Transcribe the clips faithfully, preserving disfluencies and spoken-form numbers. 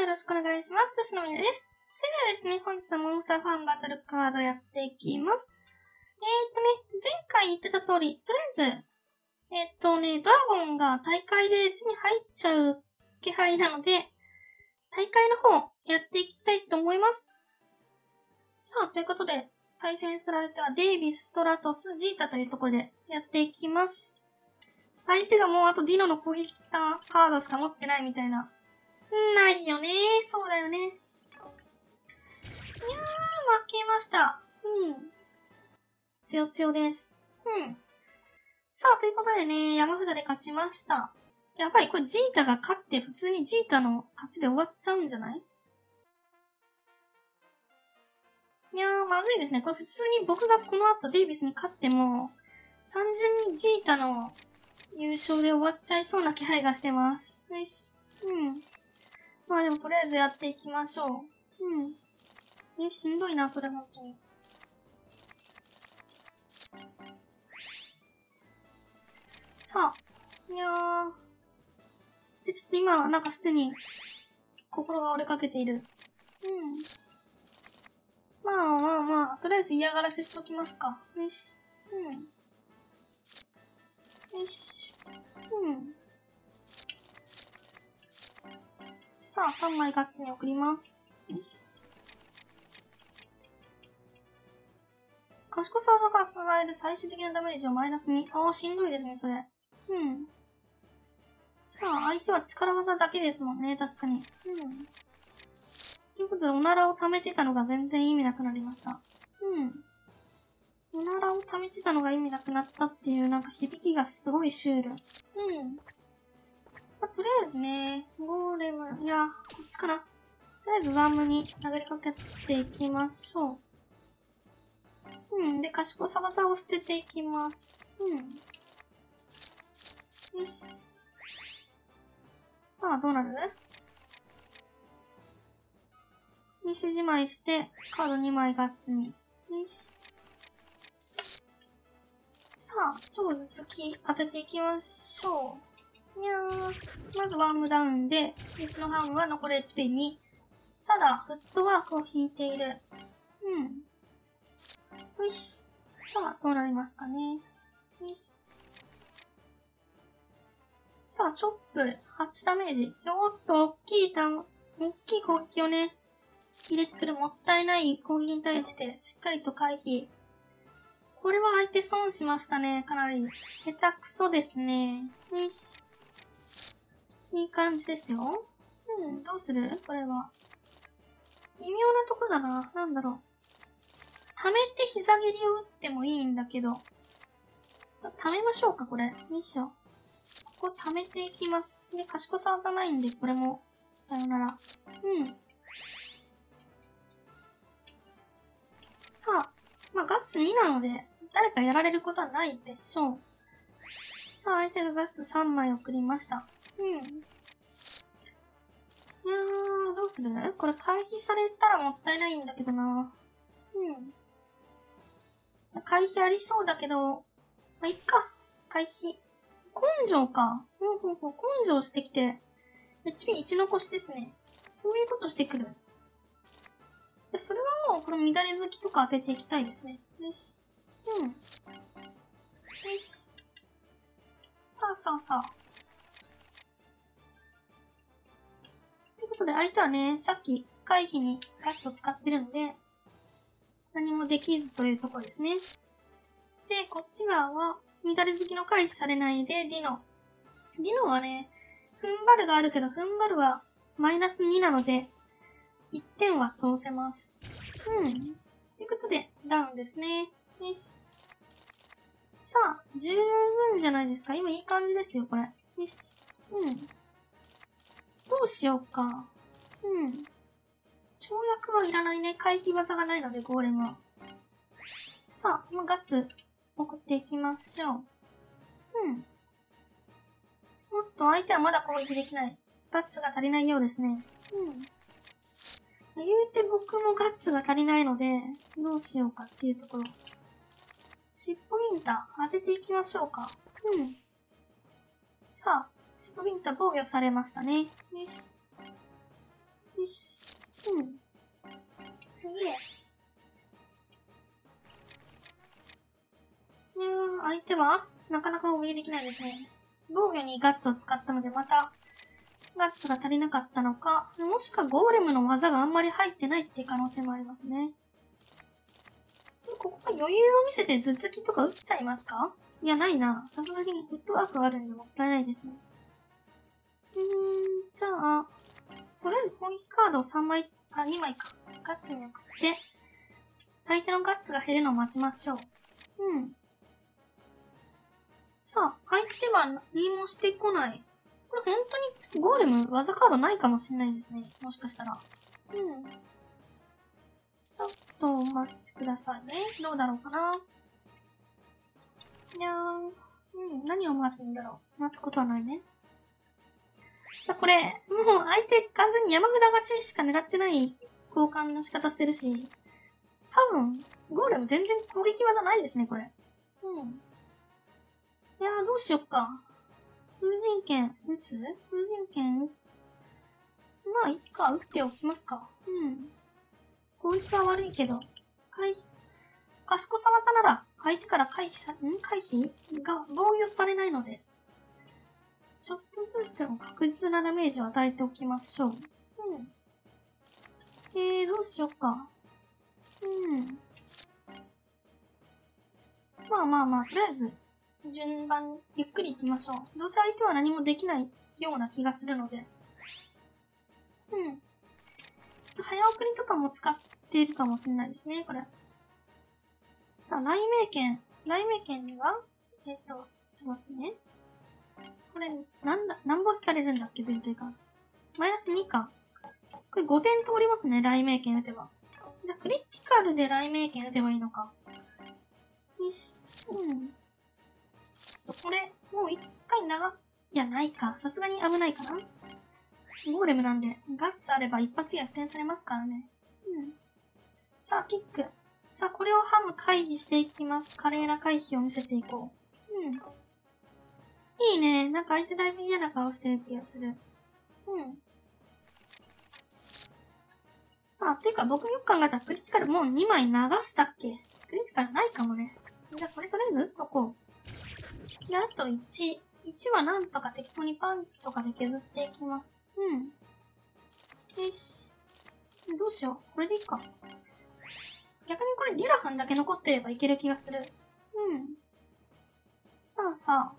よろしくお願いします。私のみなです。それではですね、本日はモンスターファンバトルカードやっていきます。えーっとね、前回言ってた通り、とりあえず、えーっとね、ドラゴンが大会で手に入っちゃう気配なので、大会の方やっていきたいと思います。さあ、ということで、対戦する相手はデイビス、トラトス、ジータというところでやっていきます。相手がもうあとディノの攻撃カードしか持ってないみたいな。ないよねー。そうだよね。いやー、負けました。うん。強強です。うん。さあ、ということでね、山札で勝ちました。やっぱりこれジータが勝って普通にジータの勝ちで終わっちゃうんじゃない？いやー、まずいですね。これ普通に僕がこの後デイビスに勝っても、単純にジータの優勝で終わっちゃいそうな気配がしてます。よし。うん。まあでもとりあえずやっていきましょう。うん。え、しんどいな、それ本当に。さあ。いやー。で、ちょっと今、なんかすでに、心が折れかけている。うん。まあまあまあ、とりあえず嫌がらせしときますか。よし。うん。よし。うん。さあ、さんまいガッツに送ります。よし。賢さ技が備える最終的なダメージをマイナスに。ああ、しんどいですね、それ。うん。さあ、相手は力技だけですもんね、確かに。うん。ということで、おならを溜めてたのが全然意味なくなりました。うん。おならを溜めてたのが意味なくなったっていう、なんか響きがすごいシュール。うん。まあ、とりあえずね、ゴーレム、いや、こっちかな。とりあえずワームに殴りかけていきましょう。うん。で、賢さ技を捨てていきます。うん。よし。さあ、どうなる？店じまいして、カードにまいガッツに。よし。さあ、超頭突き当てていきましょう。いやー。まずワームダウンで、うちのハムは残り エイチピーに。ただ、フットワークを引いている。うん。よし。さあ、どうなりますかね。よし。さあ、チョップ、はちダメージ。おっと、大きい弾、大きい攻撃をね、入れてくるもったいない攻撃に対して、しっかりと回避。これは相手損しましたね、かなり。下手くそですね。よし。いい感じですよ。うん、どうする？これは。微妙なところだな。なんだろう。溜めて膝蹴りを打ってもいいんだけど。溜めましょうか、これ。よいしょ。ここ溜めていきます。で、賢さ技ないんで、これも。さよなら。うん。さあ。まあ、ガッツになので、誰かやられることはないでしょう。さあ、相手がガッツさんまい送りました。うん。いやー、どうする？これ回避されたらもったいないんだけどな。うん。回避ありそうだけど、まあ、いっか。回避。根性か。ほうほうほう、根性してきて。エイチピーいち 残しですね。そういうことしてくる。それはもう、この乱れ好きとか当てていきたいですね。よし。うん。よし。さあさあさあ。ということで、相手はね、さっき回避にガスを使ってるんで、何もできずというところですね。で、こっち側は、乱れ好きの回避されないで、ディノ。ディノはね、踏ん張るがあるけど、踏ん張るはマイナスになので、いってんは通せます。うん。ということで、ダウンですね。よし。さあ、十分じゃないですか。今いい感じですよ、これ。よし。うん。どうしようか。うん。跳躍はいらないね。回避技がないので、ゴーレムは。さあ、今ガッツ送っていきましょう。うん。おっと、相手はまだ攻撃できない。ガッツが足りないようですね。うん。言うて僕もガッツが足りないので、どうしようかっていうところ。尻尾ビンタ当てていきましょうか。うん。さあ、尻尾ビンタ防御されましたね。よし。 よし。うん。次へ。いやー、相手はなかなか応援できないですね。防御にガッツを使ったので、また、ガッツが足りなかったのか、もしくはゴーレムの技があんまり入ってないっていう可能性もありますね。ちょっとここは余裕を見せて頭突きとか打っちゃいますか？いや、ないな。さすがにフットワークがあるんでもったいないですね。うーん、じゃあ、とりあえず攻撃カードをさんまいかにまいか、ガッツに送って、相手のガッツが減るのを待ちましょう。うん。さあ、相手は何もしてこない。これ本当にゴーレム技カードないかもしれないですね。もしかしたら。うん。ちょっとお待ちくださいね。どうだろうかな。いやー、うん、何を待つんだろう。待つことはないね。さあ、これ、もう相手完全に山札勝ちしか狙ってない交換の仕方してるし、多分、ゴーレム全然攻撃技ないですね、これ。うん。いやー、どうしよっか。風神剣、打つ風神剣、まあ、いっか、打っておきますか。うん。効率は悪いけど、回避、賢さ技なら、相手から回避さ、ん回避が防御されないので、ちょっとずつでも確実なダメージを与えておきましょう。うん。えー、どうしよっか。うん。まあまあまあ、とりあえず、順番にゆっくり行きましょう。どうせ相手は何もできないような気がするので。うん。ちょっと早送りとかも使っているかもしれないですね、これ。さあ、雷鳴剣。雷鳴剣には、えっと、ちょっと待ってね。これ、なんだ、何本引かれるんだっけ、全体が。マイナスにか。これごてん通りますね、雷鳴剣打てば。じゃあ、クリティカルで雷鳴剣打てばいいのか。よし。うん。ちょっとこれ、もう一回長、いや、ないか。さすがに危ないかな。ゴーレムなんで、ガッツあれば一発逆転されますからね。うん。さあ、キック。さあ、これをハム回避していきます。華麗な回避を見せていこう。うん。いいね。なんか相手だいぶ嫌な顔してる気がする。うん。さあ、ていうか僕よく考えたらクリティカルもうにまい流したっけ？クリティカルないかもね。じゃあこれとりあえず打っとこう。で、あといち。いちはなんとか適当にパンチとかで削っていきます。うん。よし。どうしよう。これでいいか。逆にこれリラハンだけ残ってればいける気がする。うん。さあさあ。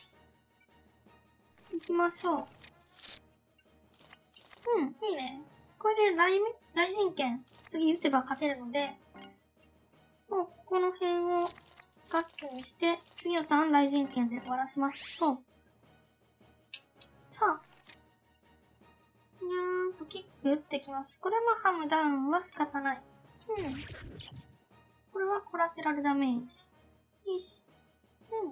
行きましょう。うん、いいね。これで雷、雷神剣、次打てば勝てるので、もうここの辺をガッツにして、次のターン雷神剣で終わらしましょう。さあ。にゃーんとキック打ってきます。これはハムダウンは仕方ない。うん。これはコラテラルダメージ。よし。うん。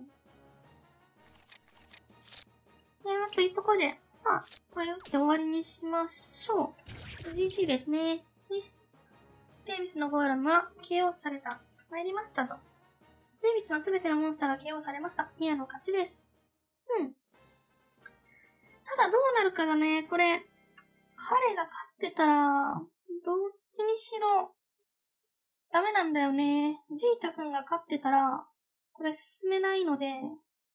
いやーというところで、さあ、これ打って終わりにしましょう。ジージー ですね。よし。デイビスのゴーレムは ケーオー された。参りましたと。デイビスのすべてのモンスターが ケーオー されました。ミアの勝ちです。うん。ただどうなるかがね、これ、彼が勝ってたら、どっちにしろ、ダメなんだよね。ジータ君が勝ってたら、これ進めないので、いやー、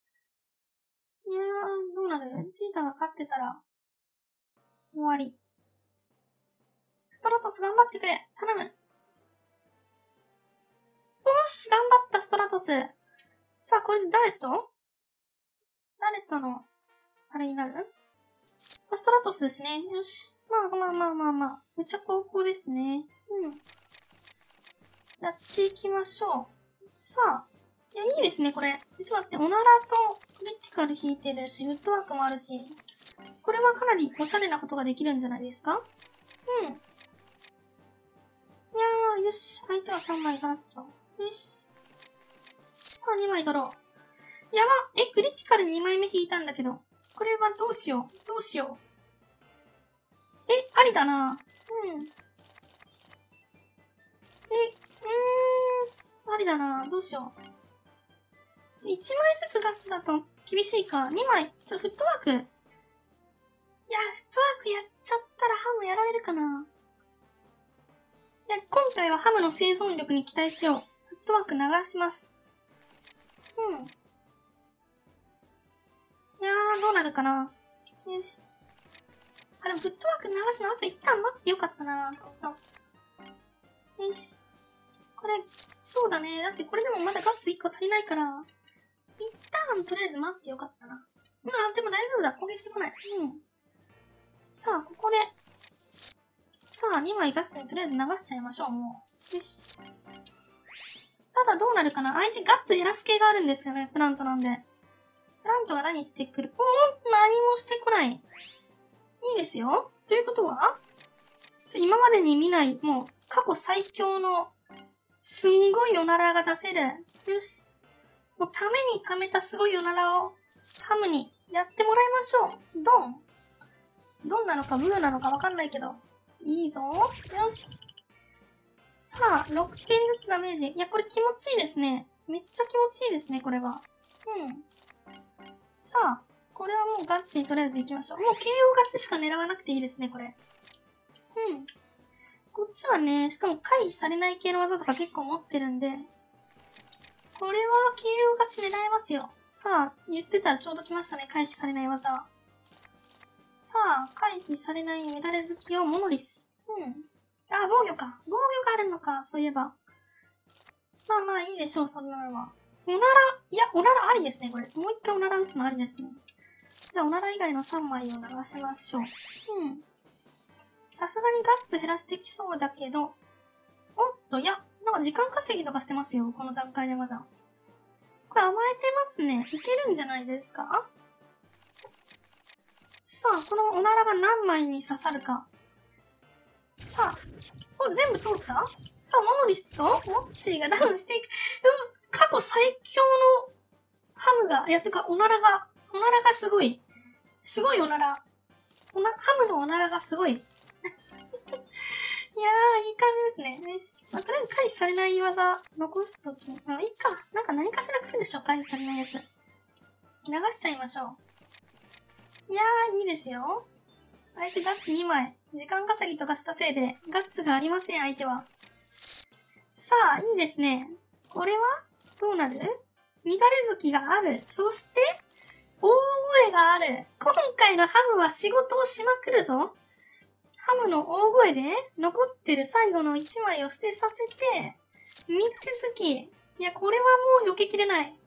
どうなる？ジータが勝ってたら、終わり。ストラトス頑張ってくれ。頼む。よし、頑張ったストラトス。さあ、これで誰と誰との、あれになる？ストラトスですね。よし。まあまあまあまあまあ。めっちゃ高校ですね。うん。やっていきましょう。さあ。いや、いいですね、これ。ちょっと待って、オナラとクリティカル引いてるし、フットワークもあるし。これはかなりおしゃれなことができるんじゃないですか？うん。いやー、よし。相手はさんまいガッツと。よし。さあ、にまい取ろう。やば。え、クリティカルにまいめ引いたんだけど。これはどうしよう。どうしよう。え、ありだな。うん。え、うーん。ありだな。どうしよう。いちまいずつガッツだと厳しいか。にまい。ちょ、フットワーク。いや、フットワークやっちゃったらハムやられえるかな。いや、今回はハムの生存力に期待しよう。フットワーク流します。うん。いやー、どうなるかな。よし。あ、でもフットワーク流すのあと一旦待ってよかったな。ちょっと。よし。これ、そうだね。だってこれでもまだガッツいっこ足りないから、一旦とりあえず待ってよかったな。うん、あ、でも大丈夫だ。攻撃してこない。うん。さあ、ここで、さあ、にまいガッツにとりあえず流しちゃいましょう、もう。よし。ただどうなるかな。相手ガッツ減らす系があるんですよね、プラントなんで。プラントが何してくる？おー、何もしてこない。いいですよ。ということは、今までに見ない、もう、過去最強の、すんごいおならが出せる。よし。もうために貯めたすごいおならを、ハムにやってもらいましょう。ドン。ドンなのかブーなのかわかんないけど。いいぞ。よし。さあ、ろくてんずつダメージ。いや、これ気持ちいいですね。めっちゃ気持ちいいですね、これは。うん。さあ、これはもうガッツにとりあえず行きましょう。もう ケーオー 勝ちしか狙わなくていいですね、これ。うん。こっちはね、しかも回避されない系の技とか結構持ってるんで、これは ケーオー 勝ち狙えますよ。さあ、言ってたらちょうど来ましたね、回避されない技。さあ、回避されないメダル好きをモノリス。うん。あ、防御か。防御があるのか、そういえば。まあまあいいでしょう、そんなのは。おなら、いや、おならありですね、これ。もう一回おなら打つのありですね。じゃあ、おなら以外のさんまいを流しましょう。うん。さすがにガッツ減らしてきそうだけど、おっと、いや、なんか時間稼ぎとかしてますよ、この段階でまだ。これ甘えてますね。いけるんじゃないですか？さあ、このおならが何枚に刺さるか。さあ、これ全部通った？さあ、モノリスとモッチーがダウンしていく。うん、過去最強のハムが、いや、てか、おならが、おならがすごい。すごいおなら。おな、ハムのおならがすごい。いやー、いい感じですね。よし。まあ、とりあえず回避されない技残すとき。あ、いいか。なんか何かしら来るでしょ、回避されないやつ。流しちゃいましょう。いやー、いいですよ。相手ガッツにまい。時間稼ぎとかしたせいで、ガッツがありません、相手は。さあ、いいですね。これはどうなる？乱れ月がある。そして、大声がある。今回のハムは仕事をしまくるぞ。ハムの大声で残ってる最後のいちまいを捨てさせて、見つけすき。いや、これはもう避けきれない。いやー。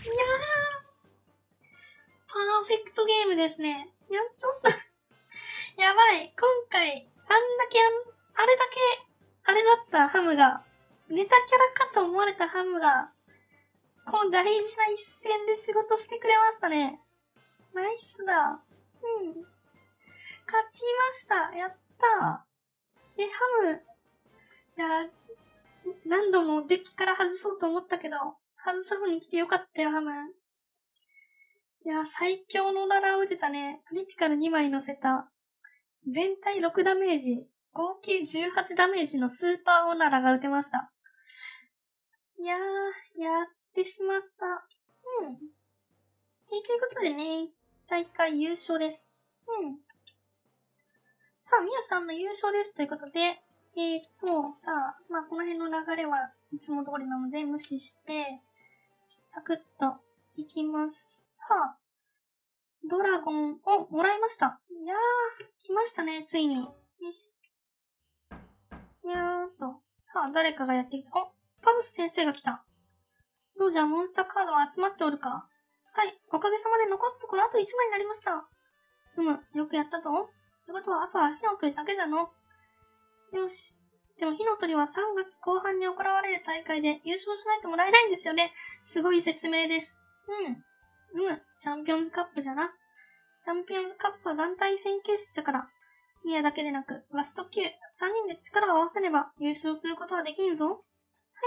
パーフェクトゲームですね。やっちゃった。やばい。今回、あんだけあん、あれだけ、あれだったハムが、ネタキャラかと思われたハムが、この大事な一戦で仕事してくれましたね。ナイスだ。うん。勝ちました。やったー。え、ハム、いや、何度もデッキから外そうと思ったけど、外さずに来てよかったよ、ハム。いや、最強のララを打てたね。クリティカルにまい乗せた。全体ろくダメージ、合計じゅうはちダメージのスーパーオナラが打てました。いやー、やってしまった。うん。えー、ということでね、大会優勝です。うん。さあ、みやさんの優勝ですということで、えーと、さあ、まあこの辺の流れはいつも通りなので無視して、サクッといきます。さあ、ドラゴンをもらいました。いやー、来ましたね、ついに。よし。いやーっと。さあ、誰かがやってきた。お、パブス先生が来た。どうじゃ、モンスターカードは集まっておるか？はい、おかげさまで残すところあといちまいになりました。うむ、よくやったぞ。ってことは、あとは火の鳥だけじゃの。よし。でも火の鳥はさんがつこう半に行われる大会で優勝しないともらえないんですよね。すごい説明です。うん。うむ、チャンピオンズカップじゃな。チャンピオンズカップは団体戦形式だから。ミアだけでなく、ワシとキュー、さんにんで力を合わせれば優勝することはできんぞ。はい。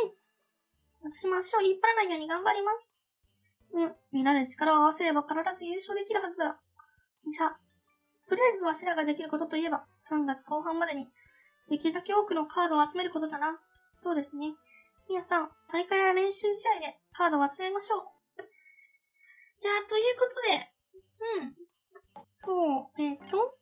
私も足を引っ張らないように頑張ります。うん。みんなで力を合わせれば必ず優勝できるはずだ。じゃあ、とりあえずわしらができることといえば、さんがつこう半までに、できるだけ多くのカードを集めることじゃな。そうですね。皆さん、大会や練習試合でカードを集めましょう。いやー、ということで、うん。そう、えっと、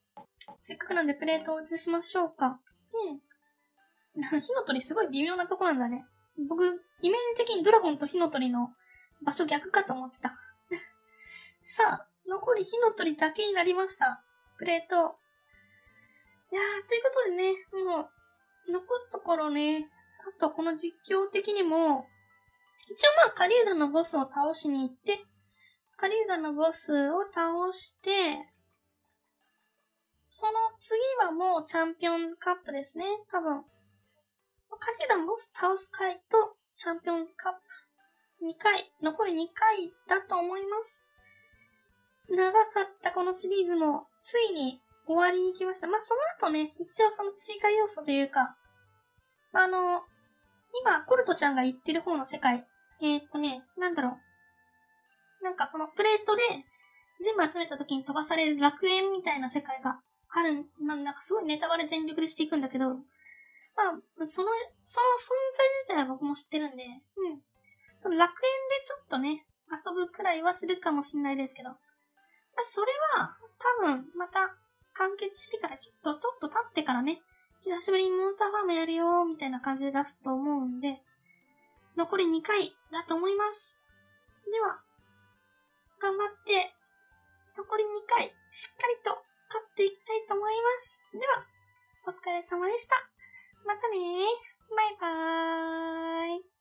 せっかくなんでプレートを移しましょうか。うん。火の鳥すごい微妙なとこなんだね。僕、イメージ的にドラゴンと火の鳥の場所逆かと思ってた。さあ、残り火の鳥だけになりました。プレート。いやー、ということでね、もう、残すところね、あとこの実況的にも、一応まあ、カリューダのボスを倒しに行って、カリューダのボスを倒して、その次はもうチャンピオンズカップですね、多分。カリューダのボス倒す回とチャンピオンズカップにかい、残りにかいだと思います。長かったこのシリーズもついに終わりに来ました。まあ、その後ね、一応その追加要素というか、あの、今、コルトちゃんが言ってる方の世界、えー、っとね、なんだろう。なんかこのプレートで全部集めた時に飛ばされる楽園みたいな世界がある。まあ、なんかすごいネタバレ全力でしていくんだけど、まあ、その、その存在自体は僕も知ってるんで、うん。その楽園でちょっとね、遊ぶくらいはするかもしれないですけど、まあ、それは多分また完結してからちょっと、ちょっと経ってからね、久しぶりにモンスターファームやるよーみたいな感じで出すと思うんで、残りにかいだと思います。では、頑張って、残りにかい、しっかりと勝っていきたいと思います。では、お疲れ様でした。またねー。バイバーイ。